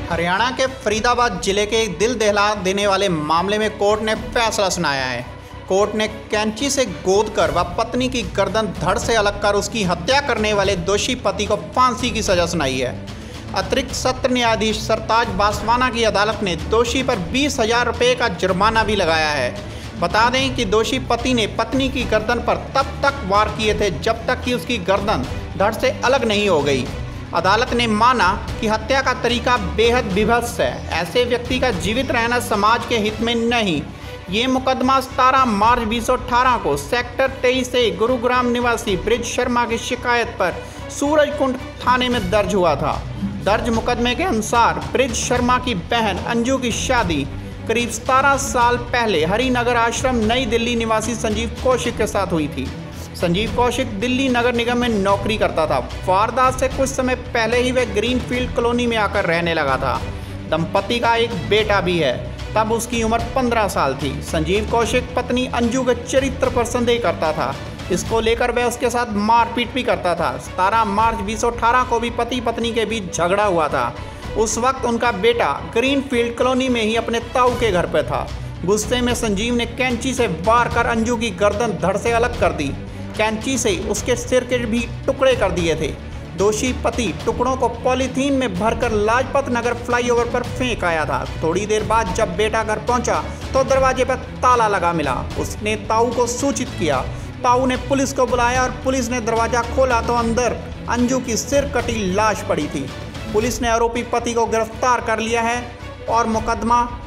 हरियाणा के फरीदाबाद जिले के एक दिल दहला देने वाले मामले में कोर्ट ने फैसला सुनाया है। कोर्ट ने कैंची से गोदकर व पत्नी की गर्दन धड़ से अलग कर उसकी हत्या करने वाले दोषी पति को फांसी की सजा सुनाई है। अतिरिक्त सत्र न्यायाधीश सरताज बासवाना की अदालत ने दोषी पर 20,000 रुपये का जुर्माना भी लगाया है। बता दें कि दोषी पति ने पत्नी की गर्दन पर तब तक वार किए थे जब तक कि उसकी गर्दन धड़ से अलग नहीं हो गई। अदालत ने माना कि हत्या का तरीका बेहद विभत्स है। ऐसे व्यक्ति का जीवित रहना समाज के हित में नहीं। ये मुकदमा 17 मार्च 2018 को सेक्टर 23 से गुरुग्राम निवासी ब्रिज शर्मा की शिकायत पर सूरजकुंड थाने में दर्ज हुआ था। दर्ज मुकदमे के अनुसार ब्रिज शर्मा की बहन अंजू की शादी करीब 17 साल पहले हरिनगर आश्रम नई दिल्ली निवासी संजीव कौशिक के साथ हुई थी। संजीव कौशिक दिल्ली नगर निगम में नौकरी करता था। वारदात से कुछ समय पहले ही वह ग्रीनफील्ड कॉलोनी में आकर रहने लगा था। दंपति का एक बेटा भी है, तब उसकी उम्र 15 साल थी। संजीव कौशिक पत्नी अंजू के चरित्र पर संदेह करता था। इसको लेकर वह उसके साथ मारपीट भी करता था। 17 मार्च 2018 को भी पति पत्नी के बीच झगड़ा हुआ था। उस वक्त उनका बेटा ग्रीनफील्ड कॉलोनी में ही अपने ताऊ के घर पर था। गुस्से में संजीव ने कैंची से वार कर अंजू की गर्दन धड़ से अलग कर दी। कैंची से उसके सिर के भी टुकड़े कर दिए थे। दोषी पति टुकड़ों को पॉलीथीन में भरकर लाजपत नगर फ्लाईओवर पर फेंक आया था। थोड़ी देर बाद जब बेटा घर पहुंचा तो दरवाजे पर ताला लगा मिला। उसने ताऊ को सूचित किया। ताऊ ने पुलिस को बुलाया और पुलिस ने दरवाजा खोला तो अंदर अंजू की सिर कटी लाश पड़ी थी। पुलिस ने आरोपी पति को गिरफ्तार कर लिया है और मुकदमा